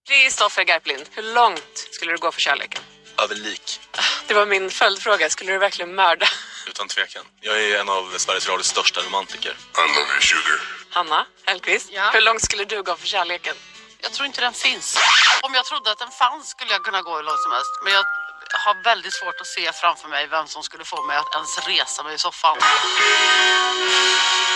Kristoffer Garplind, hur långt skulle du gå för kärleken? Över lik. Det var min följdfråga. Skulle du verkligen mörda? Utan tvekan. Jag är en av Sveriges Radios största romantiker. I love you, sugar. Hanna Hellquist, Ja? hur långt skulle du gå för kärleken? Jag tror inte den finns. Om jag trodde att den fanns skulle jag kunna gå hur långt som helst. Men jag har väldigt svårt att se framför mig vem som skulle få mig att ens resa mig i soffan.